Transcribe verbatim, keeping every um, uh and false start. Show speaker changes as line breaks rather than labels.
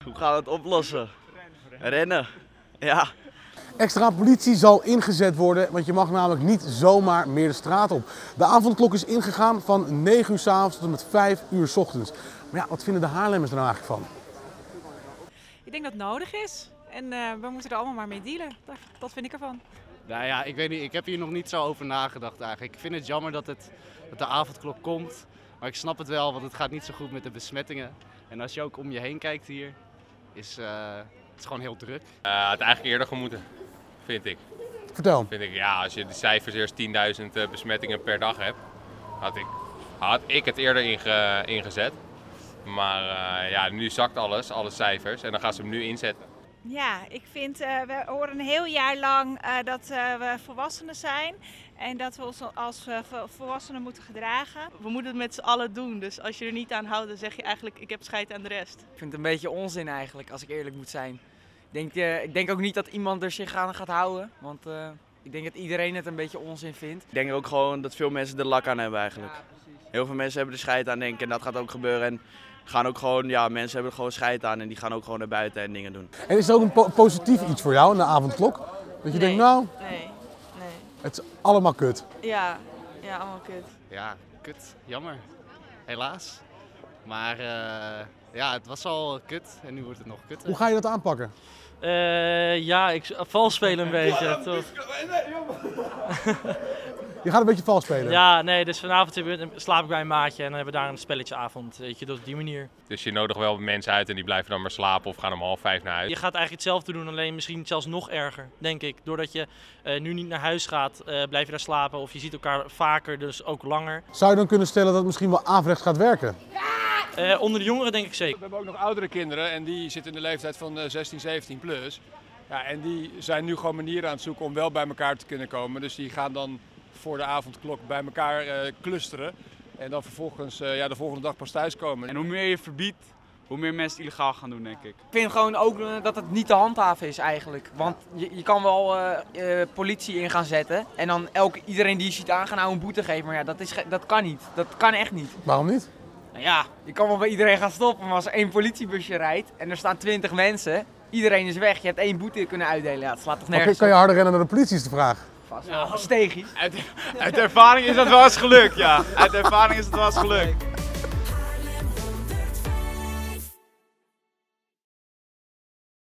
Hoe gaan we het oplossen? Rennen. Rennen. Ja.
Extra politie zal ingezet worden, want je mag namelijk niet zomaar meer de straat op. De avondklok is ingegaan van negen uur 's avonds tot en met vijf uur 's ochtends. Maar ja, wat vinden de Haarlemmers er nou eigenlijk van?
Ik denk dat het nodig is en uh, we moeten er allemaal maar mee dealen. Dat, dat vind ik ervan.
Nou ja, ik weet niet, ik heb hier nog niet zo over nagedacht eigenlijk. Ik vind het jammer dat, het, dat de avondklok komt, maar ik snap het wel, want het gaat niet zo goed met de besmettingen. En als je ook om je heen kijkt hier, is uh, het is gewoon heel druk.
Uh, het eigenlijk eerder gemoeten, vind ik.
Vertel.
Vind ik, ja, als je de cijfers eerst tienduizend uh, besmettingen per dag hebt, had ik, had ik het eerder inge, ingezet. Maar uh, ja, nu zakt alles, alle cijfers, en dan gaan ze hem nu inzetten.
Ja, ik vind, uh, we horen een heel jaar lang uh, dat uh, we volwassenen zijn en dat we ons als uh, volwassenen moeten gedragen.
We moeten het met z'n allen doen, dus als je er niet aan houdt, dan zeg je eigenlijk ik heb scheid aan de rest.
Ik vind het een beetje onzin eigenlijk, als ik eerlijk moet zijn. Ik denk, uh, ik denk ook niet dat iemand er zich aan gaat houden, want uh, ik denk dat iedereen het een beetje onzin vindt.
Ik denk ook gewoon dat veel mensen er lak aan hebben eigenlijk. Ja, heel veel mensen hebben er scheid aan, denk ik, en dat gaat ook gebeuren. En gaan ook gewoon, ja, mensen hebben er gewoon scheid aan en die gaan ook gewoon naar buiten en dingen doen.
En is het ook een po positief iets voor jou in de avondklok? Dat je
nee,
denkt, nou,
nee, nee.
het is allemaal kut.
Ja, ja, allemaal kut.
Ja, kut, jammer. Helaas. Maar uh, ja, het was al kut en nu wordt het nog kutter.
Hoe ga je dat aanpakken?
Uh, ja, ik vals spelen een beetje. Toch?
Je gaat een beetje vals spelen?
Ja, nee, dus vanavond slaap ik bij een maatje en dan hebben we daar een spelletjeavond. Weet je, op die manier.
Dus je nodigt wel mensen uit en die blijven dan maar slapen of gaan om half vijf naar huis.
Je gaat eigenlijk hetzelfde doen, alleen misschien zelfs nog erger, denk ik. Doordat je uh, nu niet naar huis gaat, uh, blijf je daar slapen of je ziet elkaar vaker, dus ook langer.
Zou je dan kunnen stellen dat het misschien wel averechts gaat werken?
Uh, onder de jongeren denk ik zeker.
We hebben ook nog oudere kinderen en die zitten in de leeftijd van zestien, zeventien plus. Ja, en die zijn nu gewoon manieren aan het zoeken om wel bij elkaar te kunnen komen. Dus die gaan dan voor de avondklok bij elkaar uh, clusteren en dan vervolgens uh, ja, de volgende dag pas thuiskomen.
En hoe meer je verbiedt, hoe meer mensen het illegaal gaan doen, denk ik.
Ik vind gewoon ook uh, dat het niet te handhaven is eigenlijk. Want je, je kan wel uh, uh, politie in gaan zetten en dan elke, iedereen die je ziet aan gaan nou een boete geven. Maar ja, dat, is, dat kan niet. Dat kan echt niet.
Waarom niet?
Nou ja, je kan wel bij iedereen gaan stoppen, maar als er één politiebusje rijdt en er staan twintig mensen, iedereen is weg, je hebt één boete kunnen uitdelen. Ja, het slaat toch nergens
op. Kan je harder rennen dan de politie is de vraag?
Vast wel, stegisch.
Uit, uit ervaring is dat wel eens gelukt, ja. Uit ervaring is het wel eens gelukt.